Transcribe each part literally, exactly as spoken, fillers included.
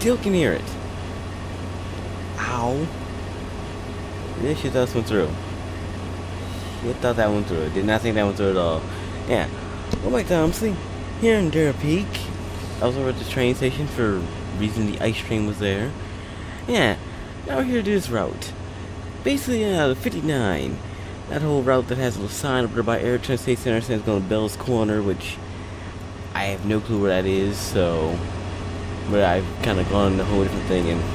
still can hear it. Ow. Yeah, shit, that went through. Shit, thought that went through. Did not think that went through at all. Yeah. Well, Mike Thompson, here in Dura Peak. I was over at the train station for reason the ice train was there. Yeah. Now we're here to do this route. Basically, uh, the fifty-nine. That whole route that has a little sign up there by Air Transit Center saying it's going to Bell's Corner, which I have no clue where that is, so. But I've kind of gone a whole different thing and.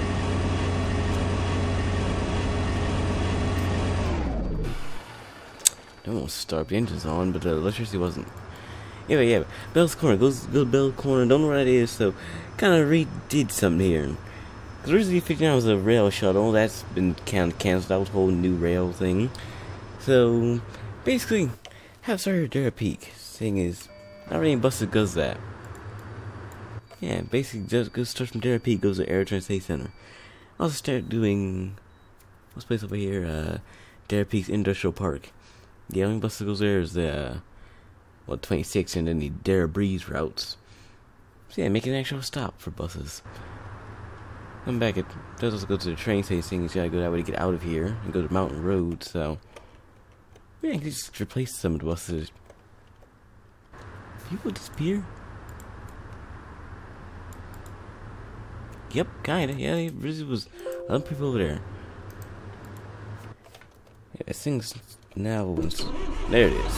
I don't want to start the engines on, but the electricity wasn't. Yeah, yeah, Bell's Corner, goes go to Bell's Corner, don't know where that is, so kind of redid something here. Because originally fifty-nine was a rail shuttle, that's been can canceled out, whole new rail thing. So, basically, have started at Dura Peak. Thing is, not really any bus that does that. Yeah, basically, just goes starts from Dura Peak, goes to Air Transit Center. I'll start doing, what's this place over here, uh, Dura Peak's Industrial Park. The only bus that goes there is the, uh, well, twenty-six and then the Dura Breeze routes. So yeah, make an actual stop for buses. I'm back at, does also go to the train station, you gotta go that way to get out of here and go to Mountain Road, so. Yeah, I can just replace some of the buses. People disappear? Yep, kinda, yeah, there really was other people over there. Yeah, this thing's now, there it is.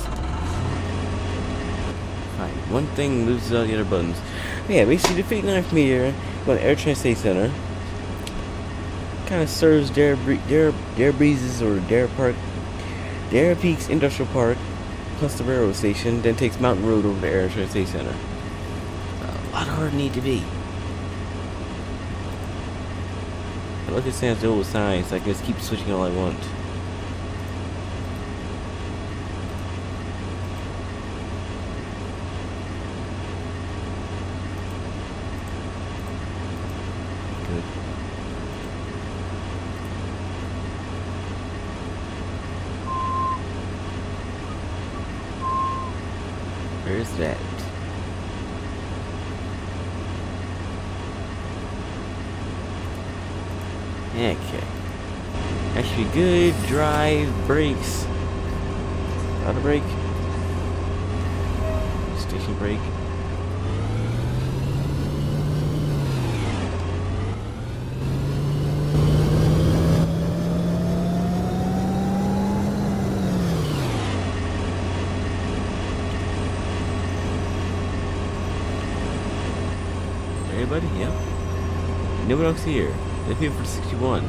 Fine, one thing loses all the other buttons. Yeah, basically the fifty-ninth meter, going to Air Transit Center. Kind of serves Dura, Dura, Dura Breezes or Dura Park, Dura Peaks Industrial Park, plus the railroad station, then takes Mountain Road over to Air Transit Center. A lot harder than need to be. I look at Sam's old signs, so I can just keep switching all I want. Good. Where's that? Okay. Actually good. Drive. Brakes. Auto brake. Station brake. Everybody? Yeah. No one else here. They're here for sixty-one.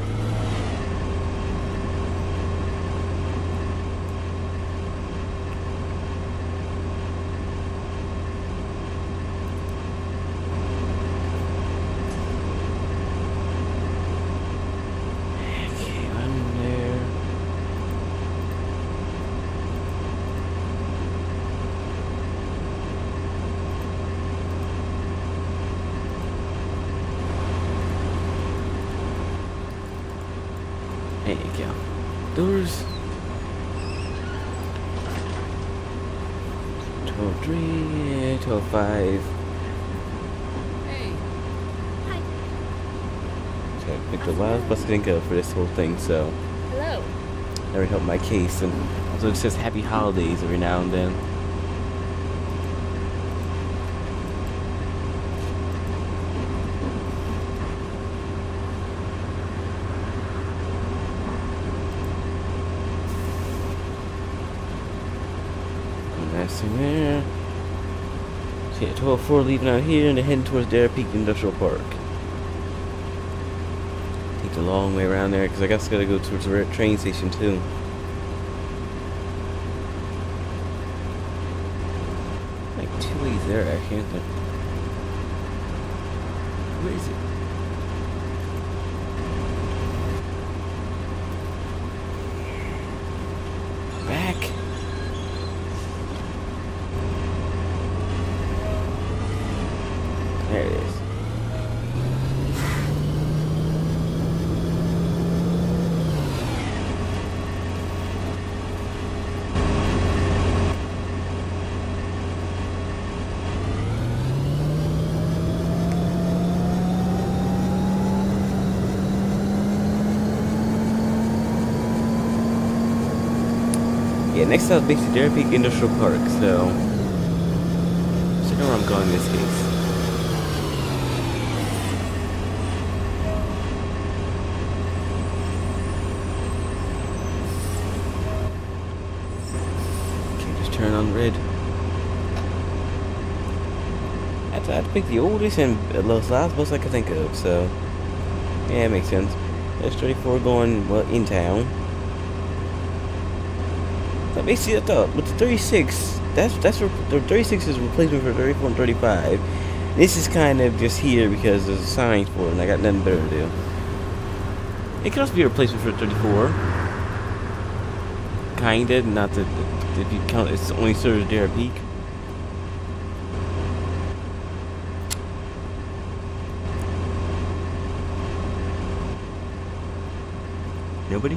Okay, I'm there. There you go. Doors. twelve three, twelve five. Hey. Hi. So I picked the last bus to think of for this whole thing, so Hello. that would help my case. And also it says happy holidays every now and then. That's in there. So yeah, twelve four leaving out here and they're heading towards Dura Peak Industrial Park. Takes a long way around there because I guess I gotta go towards the train station too. Like two ways there actually, isn't there? Where is it? Back. There it is. Yeah, next stop is basically Dare Peak Industrial Park, so... So I know where I'm going in this case. Okay, just turn on red. I had to, I had to pick the oldest and lowest last bus I could think of, so... Yeah, it makes sense. There's thirty-four going, well, in town. So basically, I thought with the thirty-six, that's that's the thirty-six is a replacement for thirty-four and thirty-five. This is kind of just here because there's a sign for it, and I got nothing better to do. It could also be a replacement for thirty-four. Kinda, not that if you count, it's only serves Dare Peak. Nobody?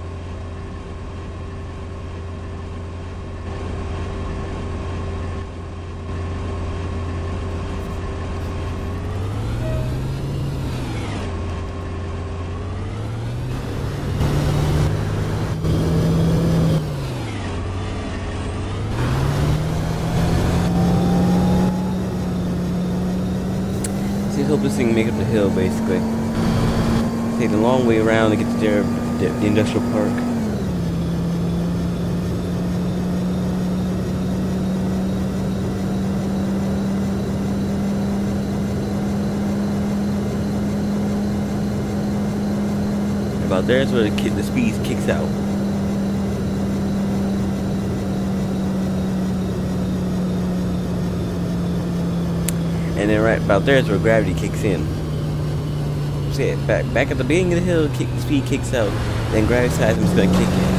See, hope this thing make up the hill, basically. Take the long way around to get to Dare, the, the industrial park. About there's where the, kid, the speed kicks out. And then right about there is where gravity kicks in. See it, back, back at the beginning of the hill, kick, the speed kicks out, then gravity seismic's gonna kick in.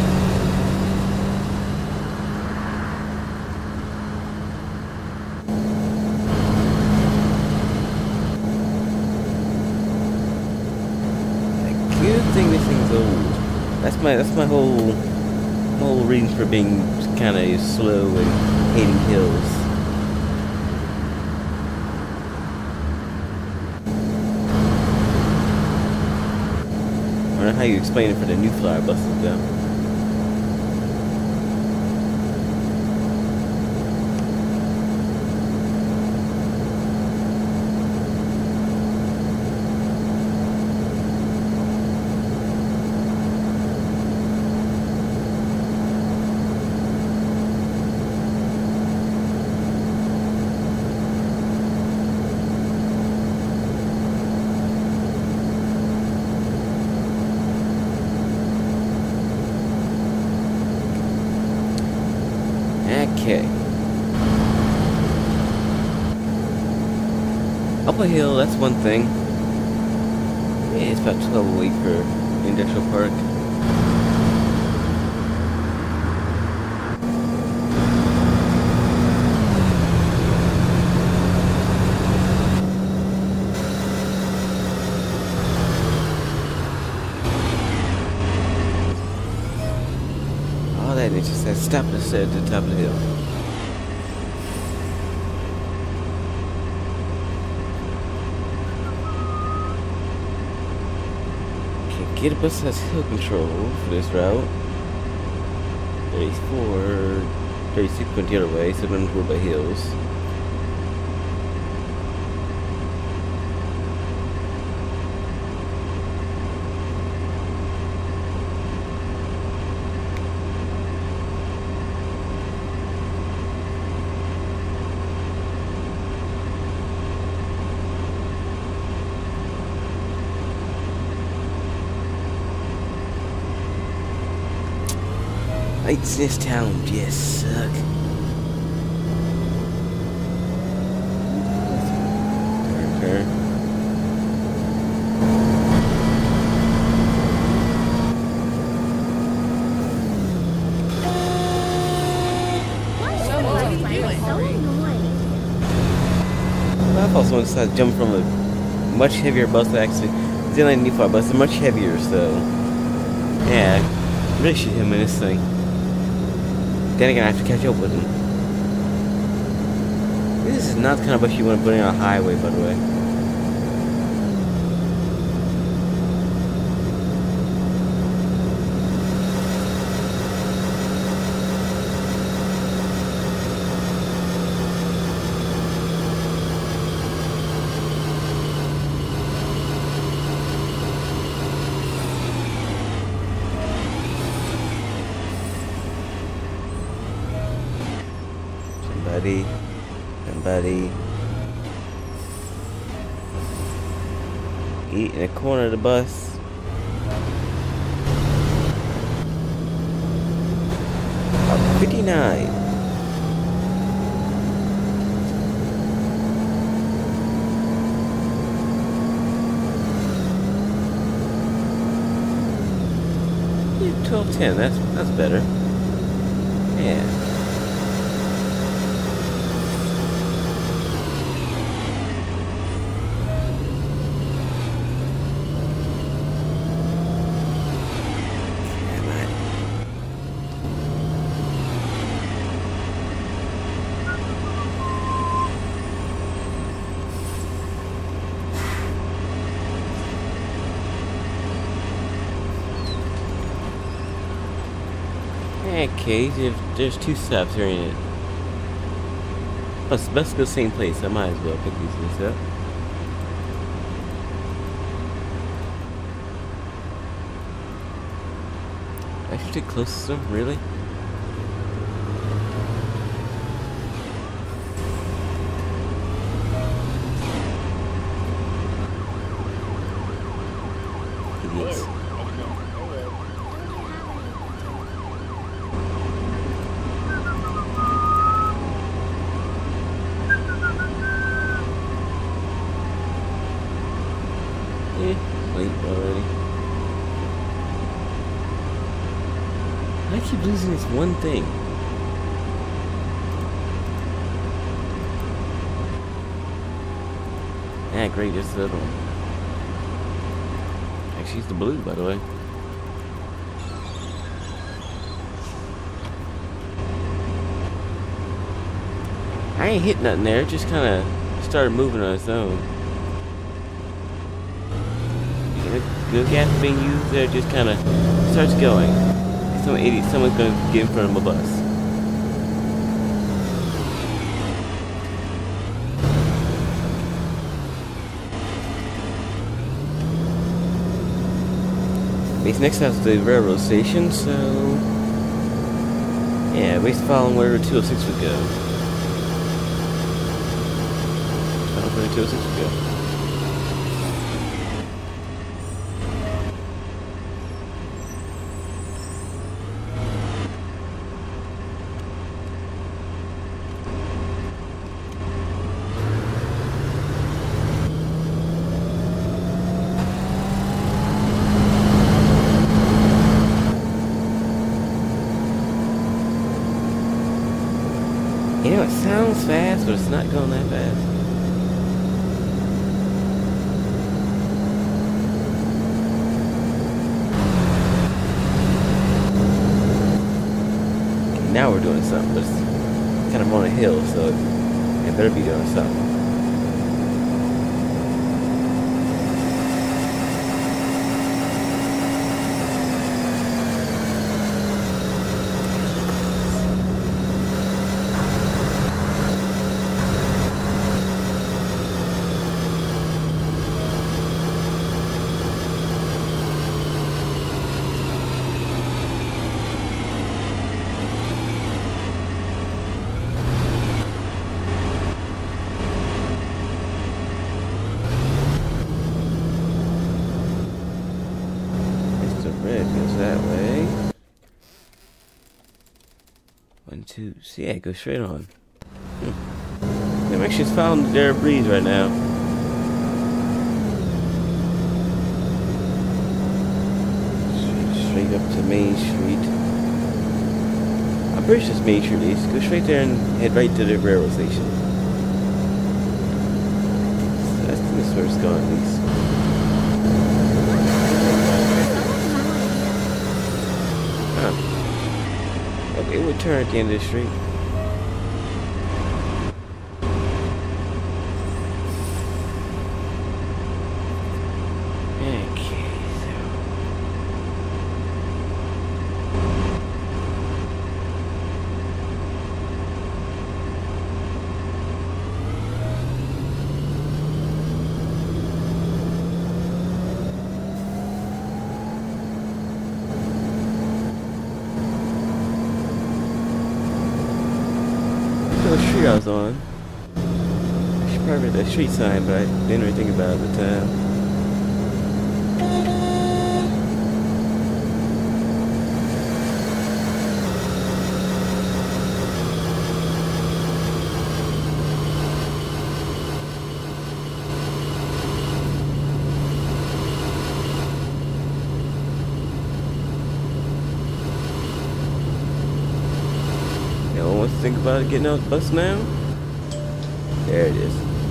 Good thing this thing's old. That's my that's my whole my whole reason for being kind of slow and hating hills. I don't know how you explain it for the new flyer buses though. Okay. Up a hill, that's one thing. Yeah, it's about twelve a week for Industrial Park. All that, it just says stop us at the top of the hill. Get bus has hill control for this route. thirty-four, thirty-six went the other way, so we're going to go by hills. Lights in this town just suck. Okay. I thought someone decided to jump from a much heavier bus actually. It's not a new fire bus, it's much heavier, so yeah, I really should him in this thing. Then again, I have to catch up with him. This is not the kind of bus you want to put in on a highway, by the way. somebody, somebody. Eat in the corner of the bus. fifty-nine. twelve ten, that's that's better. Yeah. Okay, there's, there's two stops here in it. Let's, let's go same place. I might as well pick these things up. I should get close to them, really? Idiots. Late already. I keep losing this one thing. Ah, great, this is the other one. Actually, it's the blue, by the way. I ain't hit nothing there, it just kind of started moving on its own. Good gas being used there, just kind of starts going. Some idiot, someone's gonna get in front of a bus. Base next stop is the railroad station, so yeah, base following where two oh six would go. Following where two oh six would go. You know, it sounds fast, but it's not going that fast. Okay, now we're doing something, but it's kind of on a hill, so it better be doing something. That way. One, two, see, yeah, go straight on. Hmm. I'm actually just following the Dare Breeze right now. Straight up to Main Street. I'm pretty sure it's Main Street. Just go straight there and head right to the railroad station. So that's, that's where it's going at least. It would turn at the end of the street. Okay, so street I was on. I should probably read that street sign, but I didn't really think about it at the time. Think about it, getting out the bus now. There it is.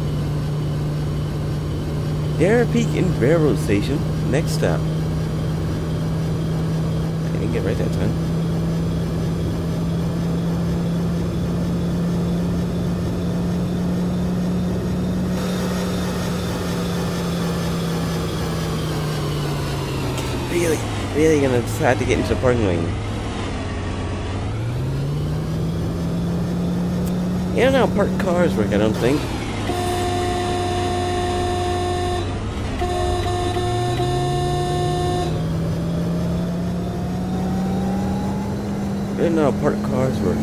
Darrah Peak and Railroad Station. Next stop. I didn't get right that time. Really, really gonna decide to get into the parking lane. You don't know how parked cars work, I don't think. You don't know how parked cars work.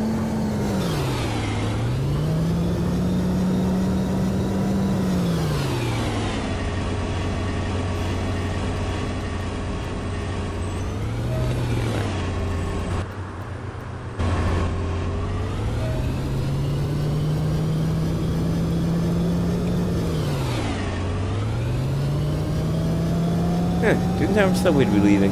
Huh, didn't have said we'd be leaving.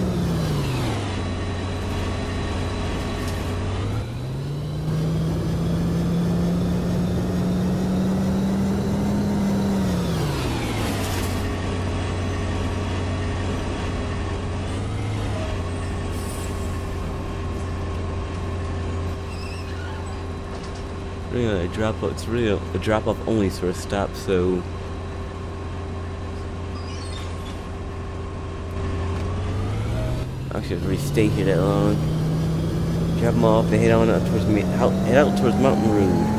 Really, a drop off. It's really a, a drop off only sort of stop, so. I should really stay here that long. Drop them off and head on up towards me, out, head out towards Mountain Road.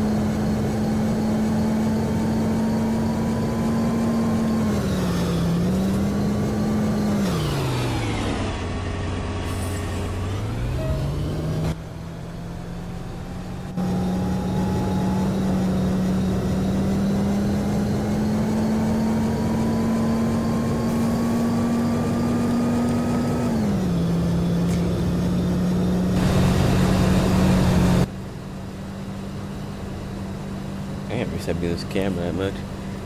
I can't reset this camera that much.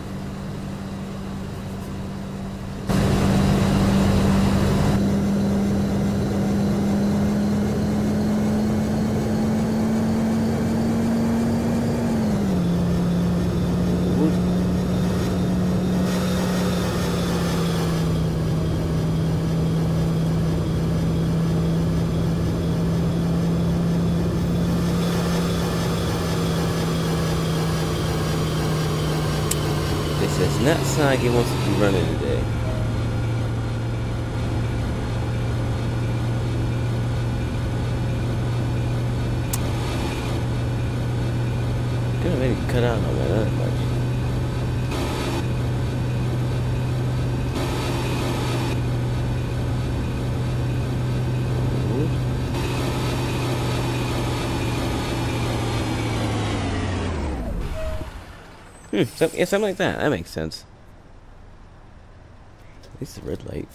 It's not sound like it wants to be running today. Could have maybe cut out on that other much. Hmm, so, yeah, something like that. That makes sense. This is a red light.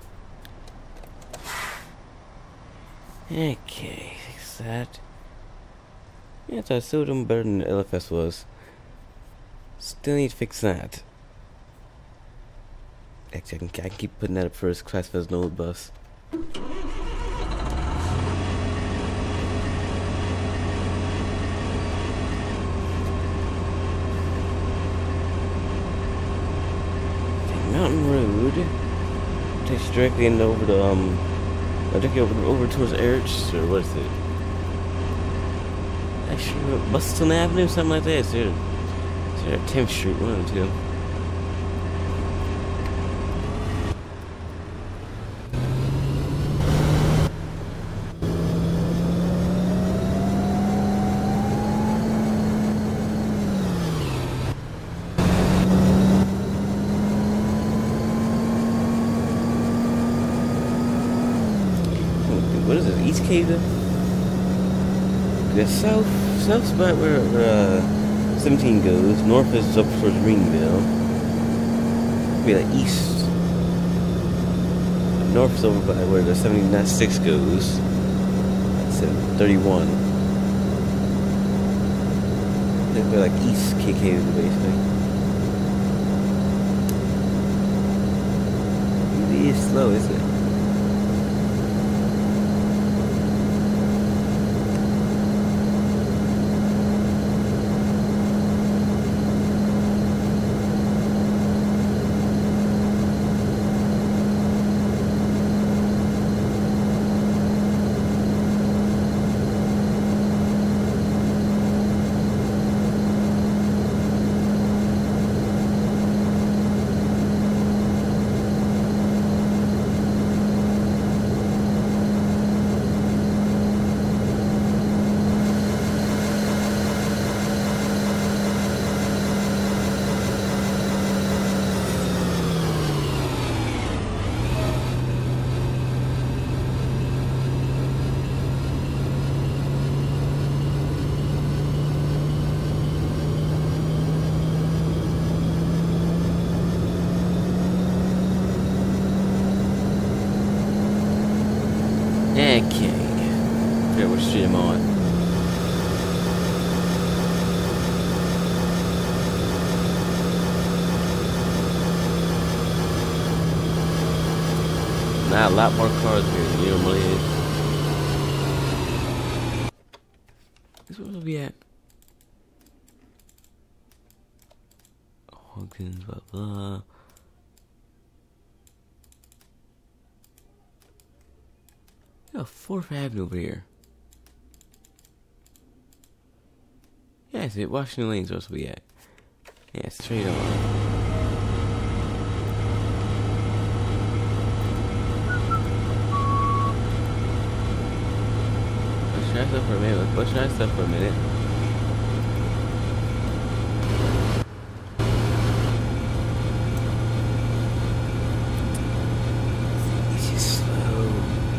Okay, fix that. Yeah, so I still doing better than the L F S was. Still need to fix that. Actually, I can, I can keep putting that up first class as an old bus. Mountain Road takes you directly into over the um, I take you over over towards Erich, or what is it? Actually, Bustleton Avenue, something like that. It's there, it's there at tenth Street, one of the two. What is it? East Cave? Could The south, south spot where uh, seventeen goes. North is up towards Greenville. Be like east. North is over by where the seventy-six goes. That's at thirty-one. It's by like east K K basically. It is slow, isn't it? Okay. Forget which street I'm on. Now a lot more cars here than you normally is. This where we'll be at. Hawkins, blah blah. Oh, fourth Avenue over here. Yeah, it's it. Washington Lane's supposed to be at. Yeah, straight on. Let's try stuff for a minute. Let's try stuff for a minute. It's just slow.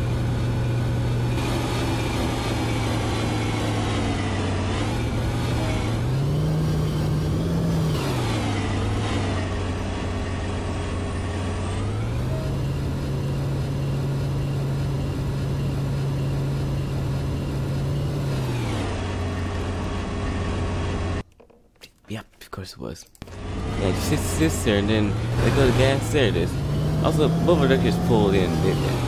Yep, of course it was. Yeah, just sits, sits there and then they go to gas. There it is. Also, both of them just pulled in, didn't they?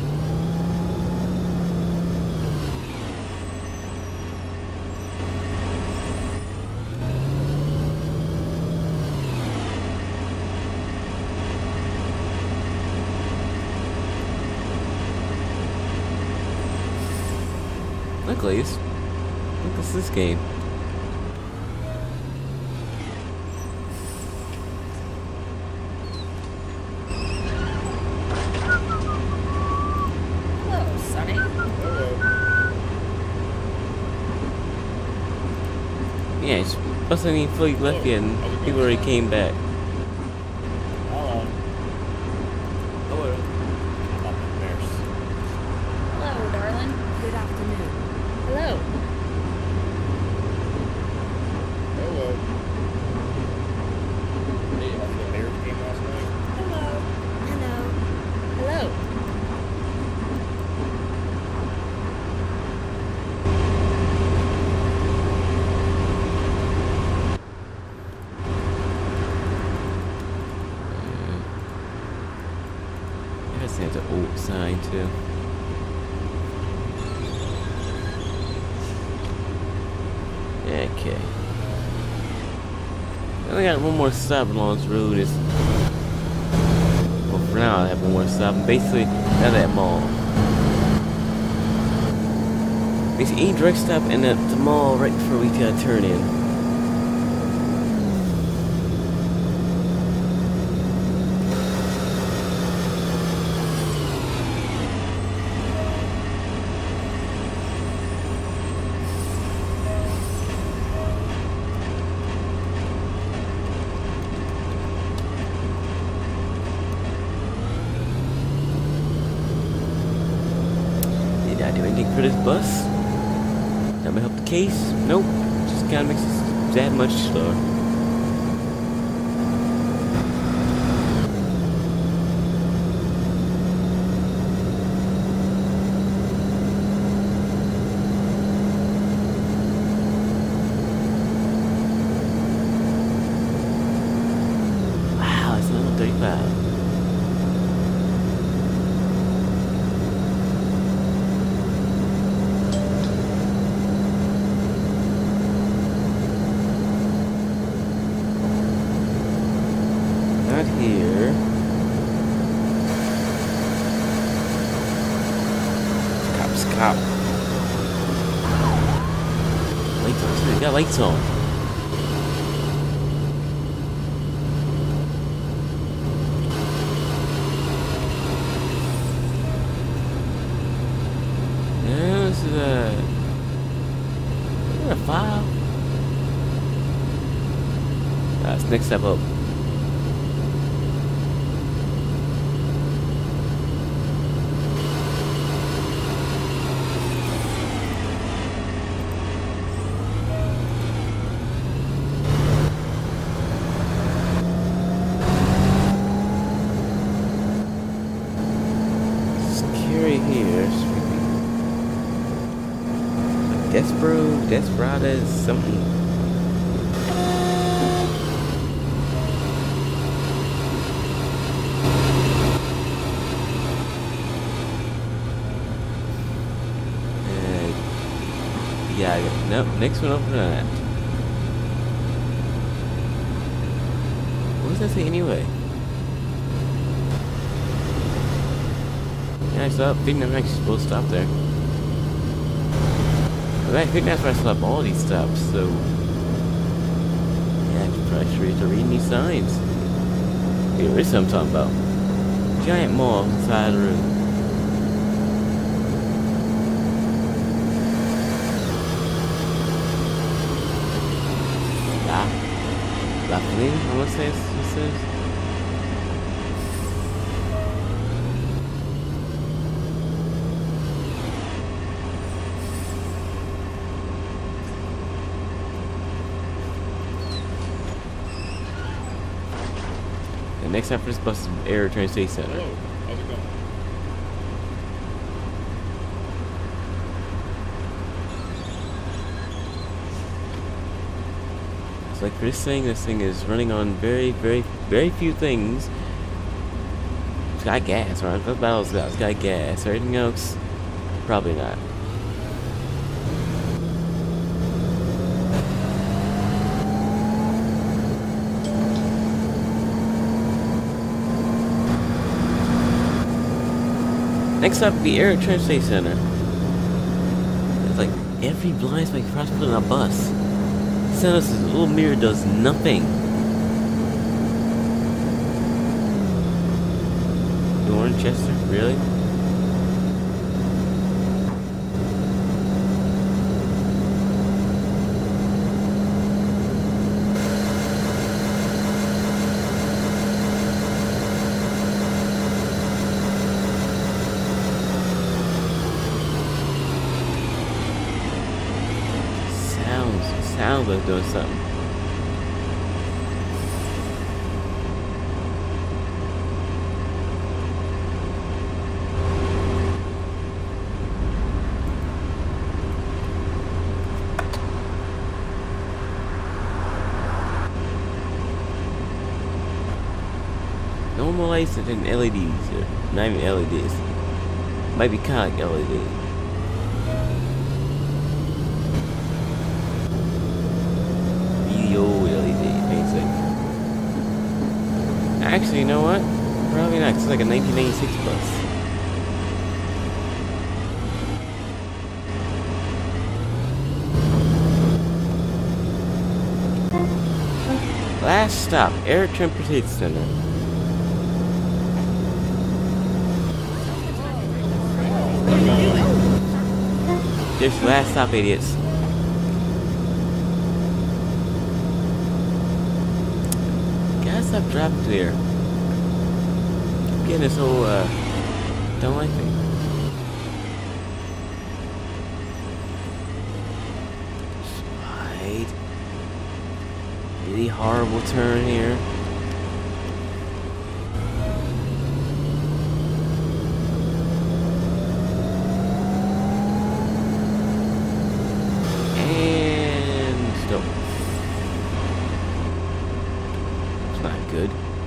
Look, Lace. Look at this game. Yeah, it's busting me fully left yet, and people already came back. Hello. Hello. I'm a nurse. Hello, darling. Good afternoon. Hello. Hello. Hey, you watched the Bears game last night? Hello. Hello. Hello. There's an old sign too. Okay. I only got one more stop along this road. Is well, for now I have one more stop. Basically, now that mall. Basically, any direct stop and at the mall right before we gotta turn in. Did I do anything for this bus? No, That may help the case. Nope. Just kind of makes it that much slower. Wow, it's level thirty-five. Not here. Cops, cop. Lights on. We got lights on. Yeah, this is a. Is that a file? That's next step up. Here, Despero, Desperado, something. Uh, yeah, nope, next one over that. What does that say anyway? Yeah, I saw I think I'm actually supposed to stop there. But I think that's where I stop all these stops, so yeah, I probably should start reading these signs. Here is something I'm talking about. Giant mall inside the room. La La Flynn, I wanna say this is. Next stop for this bus is Air Train State Center. Hello, how's it going? It's like for this thing, this thing is running on very, very, very few things. It's got gas, right? That's about all it's got. It's got gas. Everything else, probably not. Next up, the Air Train State Center. It's like every blind spot across put on a bus. Santa's little mirror does nothing. Dornchester, really? Sounds like doing something. No more lights than L E Ds here. Not even L E Ds. Might be kind of like L E Ds. Actually, you know what? Probably not. It's like a nineteen ninety-six bus. Last stop, Air Transport Center. There's the last stop, idiots. Gotta stop driving through here. I'm getting this whole, uh, don't like thing. horrible turn here. And stop. It's not good.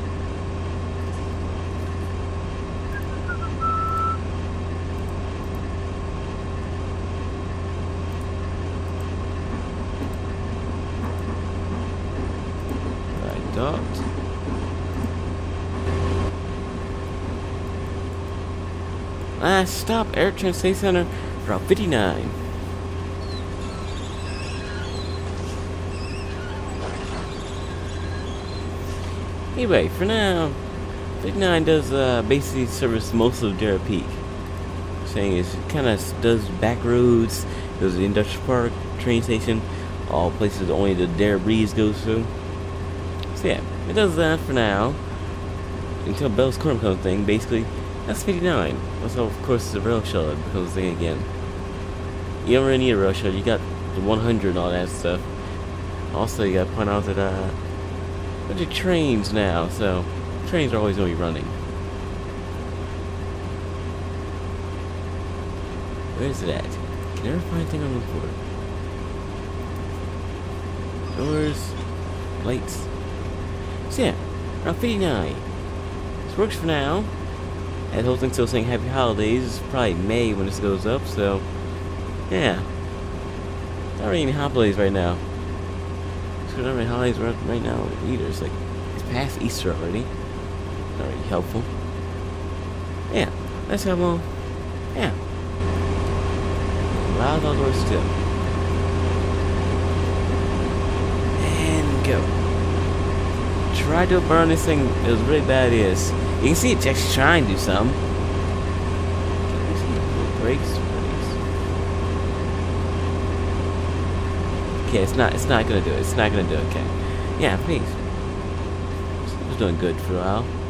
Docked. Last stop, Air Transit Center, Route fifty-nine. Anyway, for now, fifty-nine does uh, basically service most of Dara Peak. Saying it kind of does back roads, goes to the Industrial Park, train station, all places only the Dara Breeze goes through. So yeah, it does that for now. Until Bell's Corner comes thing, basically, that's fifty-nine. Also, of course, the rail shuttle, because thing again. You don't really need a rail shuttle, you got the one hundred and all that stuff. Also, you gotta point out that, uh, a bunch of trains now, so trains are always going to be running. Where is it at? Can I never find anything I'm looking for. Doors, lights. So yeah, Route fifty-nine. This works for now. And the whole thing's still saying Happy Holidays. It's probably May when this goes up, so yeah. Not really any holidays right now. There's not really holidays right, right now either. It's like it's past Easter already. Not really helpful. Yeah, that's how I'm all. Yeah. Loud outdoors still. And go. Tried to burn this thing. It was really bad. It is. You can see it's actually trying to do something. Brakes, brakes. Okay, it's not. It's not gonna do it. It's not gonna do it. Okay. Yeah, please. It was doing good for a while.